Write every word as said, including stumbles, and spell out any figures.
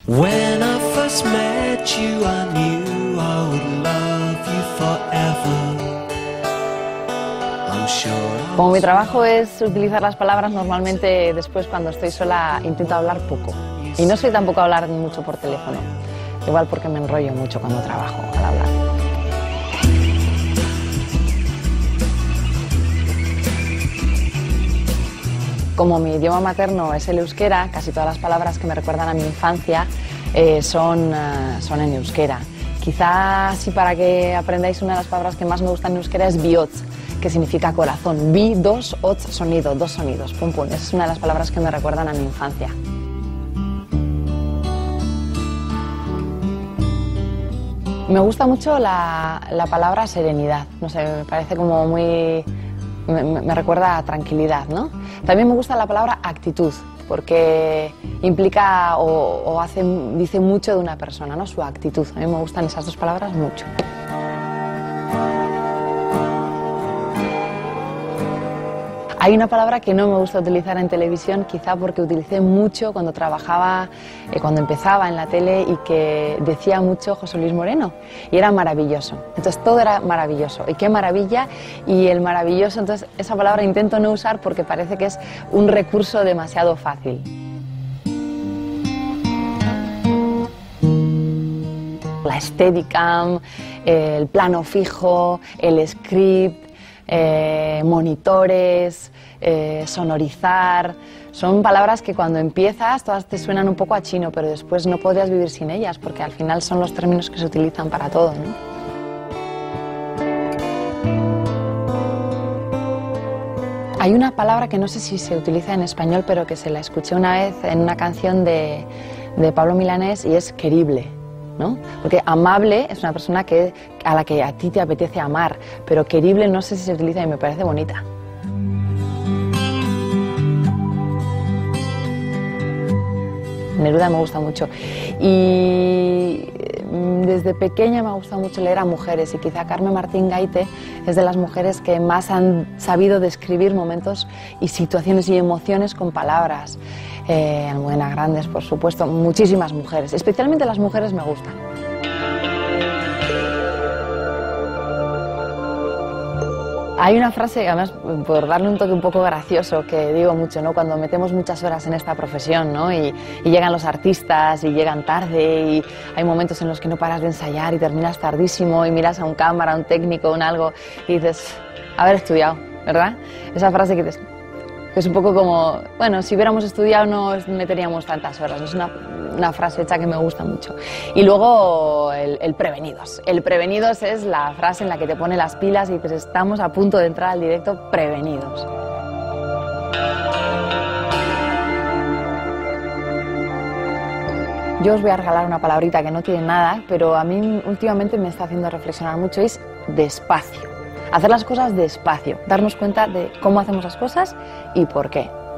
When I first met you, I knew I would love you forever. I'm sure I Como mi trabajo es utilizar las palabras, normalmente después cuando estoy sola intento hablar poco. Y no soy tampoco hablar mucho por teléfono. Igual porque me enrollo mucho cuando trabajo al hablar. Como mi idioma materno es el euskera, casi todas las palabras que me recuerdan a mi infancia eh, son, uh, son en euskera. Quizás, sí, para que aprendáis, una de las palabras que más me gustan en euskera es bihotz, que significa corazón. Bi, dos, otz, sonido, dos sonidos, pum, pum. Esa es una de las palabras que me recuerdan a mi infancia. Me gusta mucho la, la palabra serenidad, no sé, me parece como muy... Me, me recuerda a tranquilidad, ¿no? También me gusta la palabra actitud, porque implica o, o hace, dice mucho de una persona, ¿no? Su actitud. A mí me gustan esas dos palabras mucho. Hay una palabra que no me gusta utilizar en televisión, quizá porque utilicé mucho cuando trabajaba, eh, cuando empezaba en la tele, y que decía mucho José Luis Moreno, y era maravilloso. Entonces todo era maravilloso, y qué maravilla, y el maravilloso, entonces esa palabra intento no usar porque parece que es un recurso demasiado fácil. La Steadicam, el plano fijo, el script, Eh, monitores, eh, sonorizar, son palabras que cuando empiezas todas te suenan un poco a chino, pero después no podrías vivir sin ellas, porque al final son los términos que se utilizan para todo, ¿no? Hay una palabra que no sé si se utiliza en español, pero que se la escuché una vez en una canción de, de Pablo Milanés, y es querible, ¿no? Porque amable es una persona que, a la que a ti te apetece amar, pero querible no sé si se utiliza y me parece bonita. Neruda me gusta mucho, y desde pequeña me ha gustado mucho leer a mujeres, y quizá Carmen Martín Gaite es de las mujeres que más han sabido describir momentos y situaciones y emociones con palabras. Eh, Almudena Grandes, por supuesto, muchísimas mujeres, especialmente las mujeres me gustan. Hay una frase, además, por darle un toque un poco gracioso, que digo mucho, ¿no? Cuando metemos muchas horas en esta profesión, ¿no? y, y llegan los artistas y llegan tarde, y hay momentos en los que no paras de ensayar y terminas tardísimo, y miras a un cámara, a un técnico, un algo, y dices, haber estudiado, ¿verdad? Esa frase que dices, que es un poco como, bueno, si hubiéramos estudiado no meteríamos tantas horas. Es una, una frase hecha que me gusta mucho. Y luego el, el prevenidos. El prevenidos es la frase en la que te pone las pilas y dices, estamos a punto de entrar al directo prevenidos. Yo os voy a regalar una palabrita que no tiene nada, pero a mí últimamente me está haciendo reflexionar mucho, es despacio. Hacer las cosas despacio, darnos cuenta de cómo hacemos las cosas y por qué.